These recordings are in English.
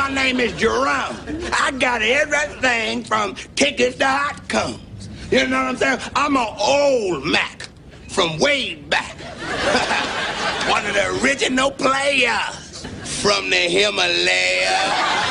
My name is Jerome. I got everything from tickets.com. You know what I'm saying? I'm an old Mac from way back. One of the original players from the Himalaya.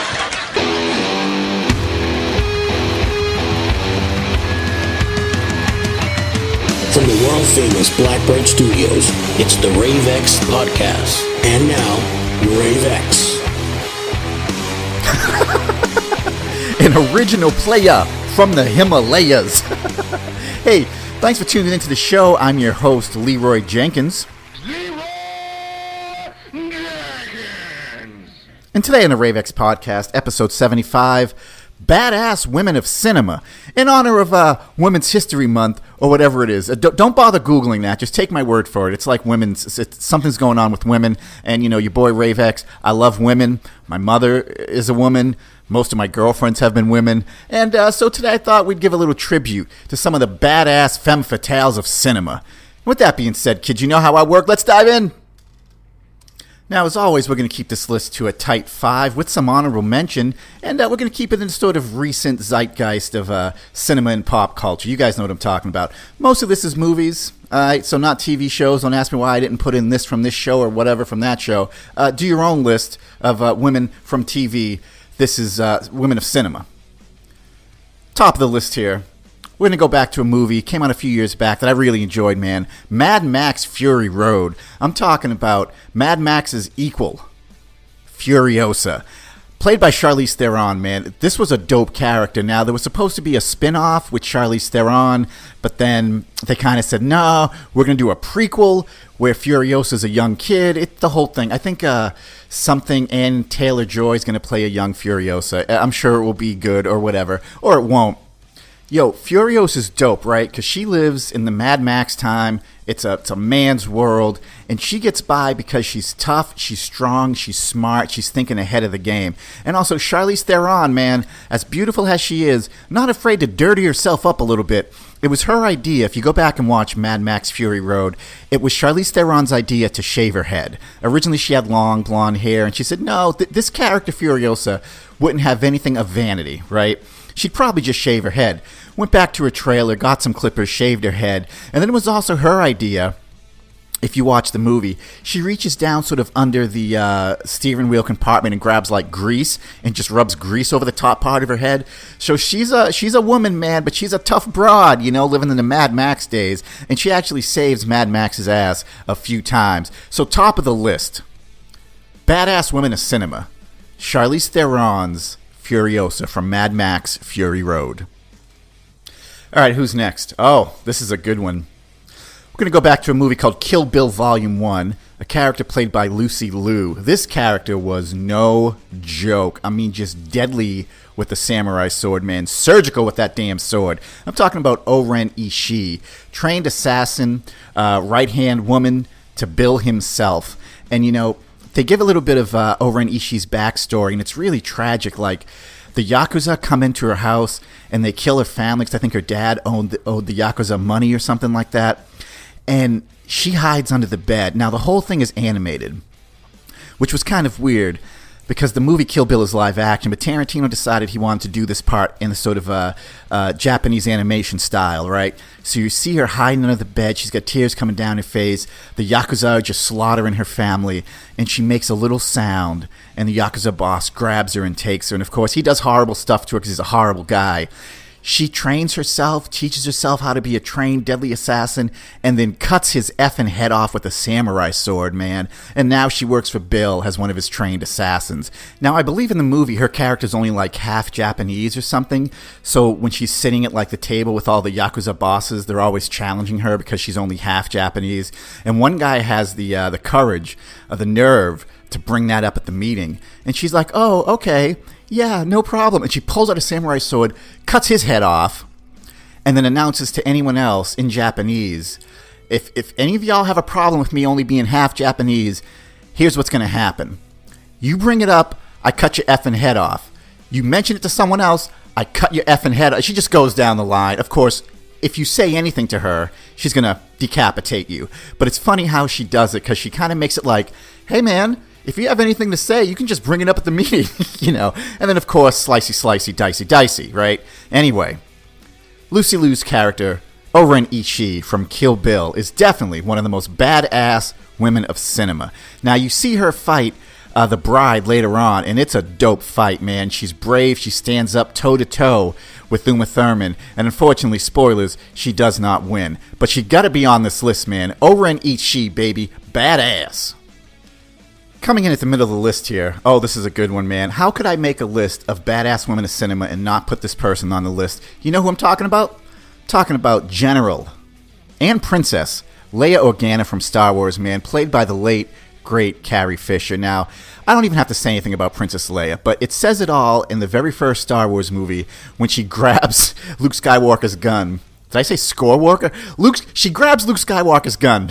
From the world-famous Blackbird Studios, it's the Rave X Podcast. And now, Rave X. An original player from the Himalayas. Hey, thanks for tuning into the show. I'm your host, Leroy Jenkins. And today on the Rave X Podcast, episode 75, Badass Women of Cinema, in honor of Women's History Month, or whatever it is. Don't bother Googling that. Just take my word for it. It's like something's going on with women. And, you know, your boy Rave X, I love women. My mother is a woman. Most of my girlfriends have been women. And so today I thought we'd give a little tribute to some of the badass femme fatales of cinema. With that being said, kids, you know how I work. Let's dive in. Now, as always, we're going to keep this list to a tight 5 with some honorable mention, and we're going to keep it in sort of recent zeitgeist of cinema and pop culture. You guys know what I'm talking about. Most of this is movies, so not TV shows. Don't ask me why I didn't put in this from this show or whatever from that show. Do your own list of women from TV. This is women of cinema. Top of the list here. We're going to go back to a movie, came out a few years back, that I really enjoyed, man. Mad Max Fury Road. I'm talking about Mad Max's equal, Furiosa. Played by Charlize Theron, man. This was a dope character. Now, there was supposed to be a spin-off with Charlize Theron, but then they kind of said, no, we're going to do a prequel where Furiosa's a young kid. The whole thing. I think something Ann Taylor-Joy is going to play a young Furiosa. I'm sure it will be good or whatever, or it won't. Yo, Furiosa's dope, right? Because she lives in the Mad Max time. It's a man's world. And she gets by because she's tough, she's strong, she's smart, she's thinking ahead of the game. And also, Charlize Theron, man, as beautiful as she is, not afraid to dirty herself up a little bit. It was her idea. If you go back and watch Mad Max Fury Road, it was Charlize Theron's idea to shave her head. Originally, she had long blonde hair, and she said, no, this character, Furiosa, wouldn't have anything of vanity, right? She'd probably just shave her head. Went back to her trailer, got some clippers, shaved her head. And then it was also her idea, if you watch the movie, she reaches down sort of under the steering wheel compartment and grabs like grease and just rubs grease over the top part of her head. So she's a woman, man, but she's a tough broad, you know, living in the Mad Max days. And she actually saves Mad Max's ass a few times. So top of the list, badass women of cinema, Charlize Theron's Furiosa from Mad Max Fury Road. All right, who's next? Oh, this is a good one. We're going to go back to a movie called Kill Bill Volume 1, a character played by Lucy Liu. This character was no joke. I mean, just deadly with the samurai sword, man. Surgical with that damn sword. I'm talking about O-Ren Ishii, trained assassin, right-hand woman to Bill himself. And, you know, they give a little bit of O-Ren Ishii's backstory, and it's really tragic. Like, the Yakuza come into her house, and they kill her family, because I think her dad owed the Yakuza money or something like that. And she hides under the bed. Now, the whole thing is animated, which was kind of weird, because the movie Kill Bill is live action, but Tarantino decided he wanted to do this part in a sort of Japanese animation style, right? So you see her hiding under the bed. She's got tears coming down her face. The Yakuza are just slaughtering her family, and she makes a little sound, and the Yakuza boss grabs her and takes her. And, of course, he does horrible stuff to her because he's a horrible guy. She trains herself, teaches herself how to be a trained deadly assassin, and then cuts his effing head off with a samurai sword, man. And now she works for Bill as one of his trained assassins. Now, I believe in the movie her character's only like half Japanese or something. So when she's sitting at like the table with all the Yakuza bosses, they're always challenging her because she's only half Japanese. And one guy has the courage, the nerve to bring that up at the meeting. And she's like, oh, okay. Yeah, no problem. And she pulls out a samurai sword, cuts his head off, and then announces to anyone else in Japanese, if any of y'all have a problem with me only being half Japanese, here's what's going to happen. You bring it up, I cut your effing head off. You mention it to someone else, I cut your effing head off. She just goes down the line. Of course, if you say anything to her, she's going to decapitate you. But it's funny how she does it, because she kind of makes it like, hey, man, if you have anything to say, you can just bring it up at the meeting, And then, of course, slicey, dicey, right? Anyway, Lucy Liu's character, O-Ren Ishii from Kill Bill, is definitely one of the most badass women of cinema. Now, you see her fight the bride later on, and it's a dope fight, man. She's brave. She stands up toe-to-toe with Uma Thurman, and unfortunately, spoilers, she does not win. But she got to be on this list, man. O-Ren Ishii, baby. Badass. Coming in at the middle of the list here. Oh, this is a good one, man. How could I make a list of badass women of cinema and not put this person on the list? You know who I'm talking about? I'm talking about General and Princess Leia Organa from Star Wars, man, played by the late, great Carrie Fisher. Now, I don't even have to say anything about Princess Leia, but it says it all in the very first Star Wars movie when she grabs Luke Skywalker's gun. Did I say Scorewalker? She grabs Luke Skywalker's gun.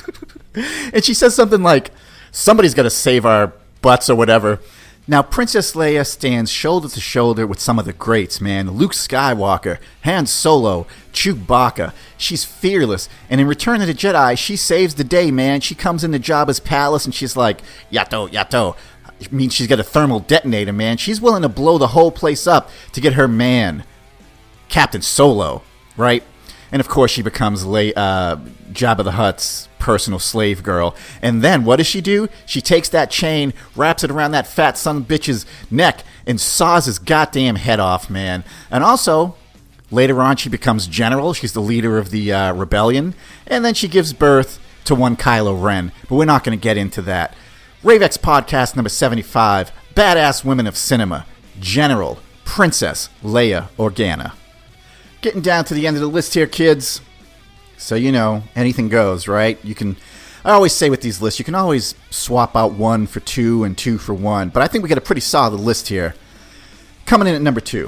And she says something like, somebody's got to save our butts or whatever. Now, Princess Leia stands shoulder to shoulder with some of the greats, man. Luke Skywalker, Han Solo, Chewbacca. She's fearless. And in Return of the Jedi, she saves the day, man. She comes into Jabba's palace and she's like, Yato. I mean, she's got a thermal detonator, man. She's willing to blow the whole place up to get her man, Captain Solo, right? And of course, she becomes Jabba the Hutt's personal slave girl. And then what does she do? She takes that chain, wraps it around that fat son of a bitch's neck, and saws his goddamn head off, man. And also, later on, she becomes general. She's the leader of the rebellion. And then she gives birth to one Kylo Ren. But we're not going to get into that. Rave X Podcast number 75, Badass Women of Cinema, General Princess Leia Organa. Getting down to the end of the list here, kids. So, anything goes, right? I always say with these lists, you can always swap out 1 for 2 and 2 for 1. But I think we got a pretty solid list here. Coming in at number 2.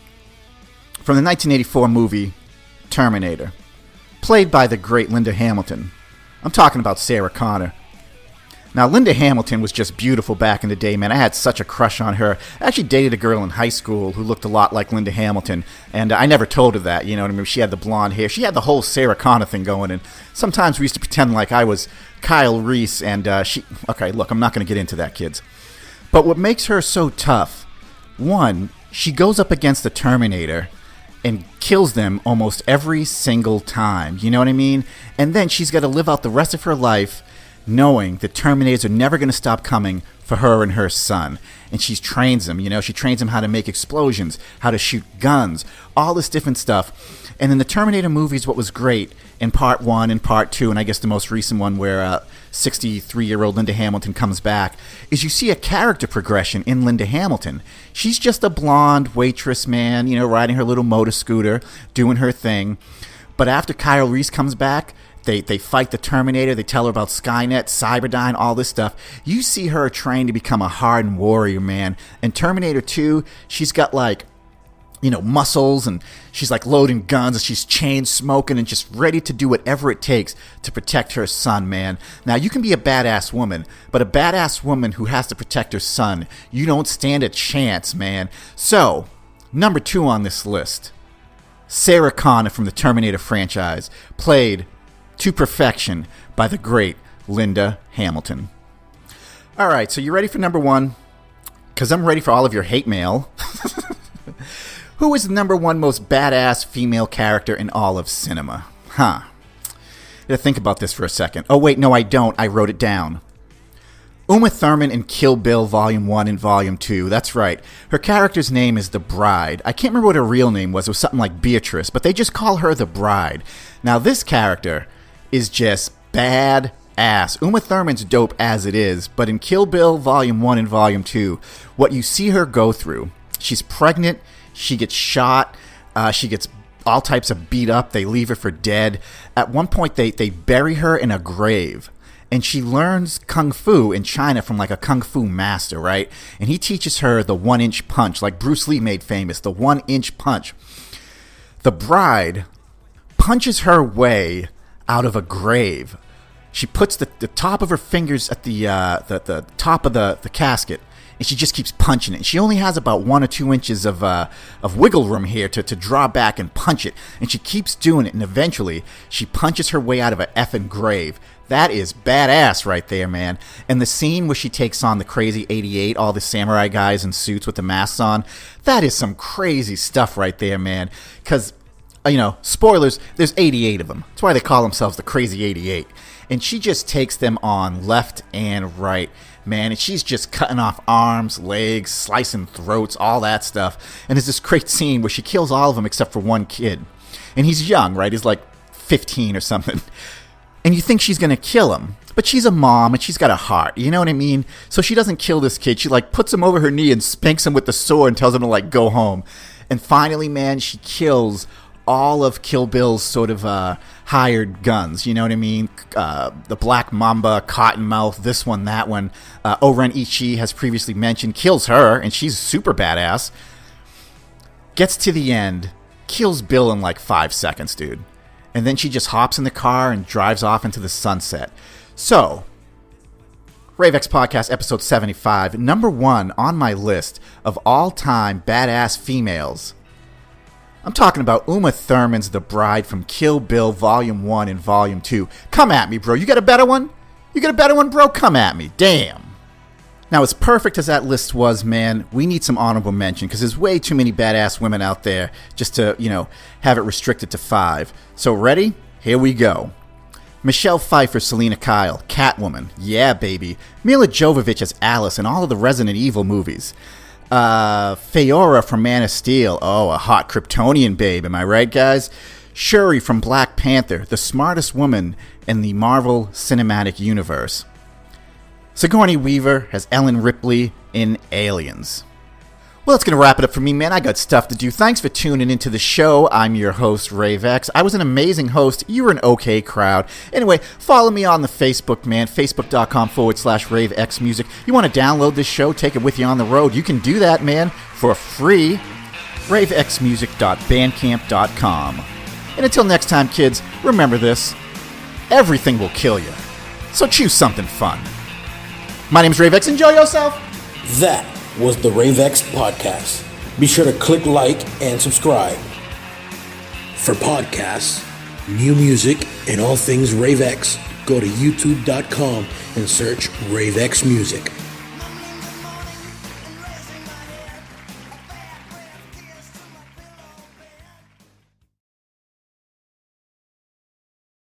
From the 1984 movie, Terminator. Played by the great Linda Hamilton. I'm talking about Sarah Connor. Now, Linda Hamilton was just beautiful back in the day, man. I had such a crush on her. I actually dated a girl in high school who looked a lot like Linda Hamilton, and I never told her that, you know what I mean? She had the blonde hair. She had the whole Sarah Connor thing going, and sometimes we used to pretend like I was Kyle Reese, and okay, look, I'm not going to get into that, kids. But what makes her so tough, one, she goes up against the Terminator and kills them almost every single time, you know what I mean? And then she's got to live out the rest of her life knowing that Terminators are never going to stop coming for her and her son. And she trains them, she trains them how to make explosions, how to shoot guns, all this different stuff. And in the Terminator movies, what was great in part 1 and part 2, and I guess the most recent one where 63-year-old Linda Hamilton comes back, is you see a character progression in Linda Hamilton. She's just a blonde waitress, man, riding her little motor scooter, doing her thing. But after Kyle Reese comes back, They fight the Terminator. They tell her about Skynet, Cyberdyne, all this stuff. You see her trained to become a hardened warrior, man. In Terminator 2, she's got muscles, and she's loading guns, and she's chain smoking and just ready to do whatever it takes to protect her son, man. Now, you can be a badass woman, but a badass woman who has to protect her son, you don't stand a chance, man. So, number 2 on this list, Sarah Connor from the Terminator franchise, played to perfection by the great Linda Hamilton. All right, so you ready for number 1? Because I'm ready for all of your hate mail. Who is the number 1 most badass female character in all of cinema? I gotta think about this for a second. Oh, wait, no, I don't. I wrote it down. Uma Thurman in Kill Bill Volume 1 and Volume 2. That's right. Her character's name is the Bride. I can't remember what her real name was. It was something like Beatrice, but they just call her the Bride. Now, this character is just badass. Uma Thurman's dope as it is, but in Kill Bill Volume 1 and Volume 2, what you see her go through, she's pregnant, she gets shot, she gets all types of beat up, they leave her for dead. At one point, they bury her in a grave, and she learns Kung Fu in China from a Kung Fu master, right? And he teaches her the 1-inch punch, like Bruce Lee made famous, the 1-inch punch. The Bride punches her way out of a grave. She puts the top of her fingers at the top of the casket, and she just keeps punching it. She only has about 1 or 2 inches of wiggle room here to draw back and punch it, and she keeps doing it, and eventually she punches her way out of an effing grave. That is badass right there, man. And the scene where she takes on the crazy 88, all the samurai guys in suits with the masks on, that is some crazy stuff right there, man. Because, spoilers, there's 88 of them. That's why they call themselves the Crazy 88. And she just takes them on left and right, man. And she's just cutting off arms, legs, slicing throats, all that stuff. And there's this great scene where she kills all of them except for one kid. And he's young, right? He's like 15 or something. And you think she's going to kill him. But she's a mom, and she's got a heart. You know what I mean? So she doesn't kill this kid. She, puts him over her knee and spanks him with the sword and tells him to, go home. And finally, man, she kills all of Kill Bill's sort of hired guns. You know what I mean? The Black Mamba, Cottonmouth, this one, that one. O-Ren Ishii has previously mentioned, kills her, and she's super badass. Gets to the end, kills Bill in 5 seconds, dude. And then she just hops in the car and drives off into the sunset. So, Rave X Podcast episode 75, number 1 on my list of all-time badass females. I'm talking about Uma Thurman's The Bride from Kill Bill Volume 1 and Volume 2. Come at me, bro. You got a better one? You got a better one, bro? Come at me. Damn. Now, as perfect as that list was, man, we need some honorable mention because there's way too many badass women out there just to, have it restricted to 5. So ready? Here we go. Michelle Pfeiffer, Selena Kyle, Catwoman, yeah, baby. Mila Jovovich as Alice in all of the Resident Evil movies. Feora from Man of Steel, oh, a hot Kryptonian babe, am I right, guys? Shuri from Black Panther, the smartest woman in the Marvel Cinematic Universe. Sigourney Weaver as Ellen Ripley in Aliens. Well, that's going to wrap it up for me, man. I got stuff to do. Thanks for tuning into the show. I'm your host, Rave X. I was an amazing host. You were an okay crowd. Anyway, follow me on the Facebook, man. Facebook.com/Rave X Music. You want to download this show, take it with you on the road. You can do that, man, for free. RaveXmusic.bandcamp.com. And until next time, kids, remember this. Everything will kill you. So choose something fun. My name is Rave X. Enjoy yourself. That was the Rave X Podcast. Be sure to click like and subscribe. For podcasts, new music, and all things Rave X, go to youtube.com and search Rave X Music.